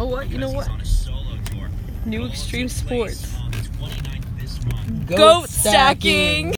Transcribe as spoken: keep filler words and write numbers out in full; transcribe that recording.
know what? You know what? New extreme sports. Goat stacking.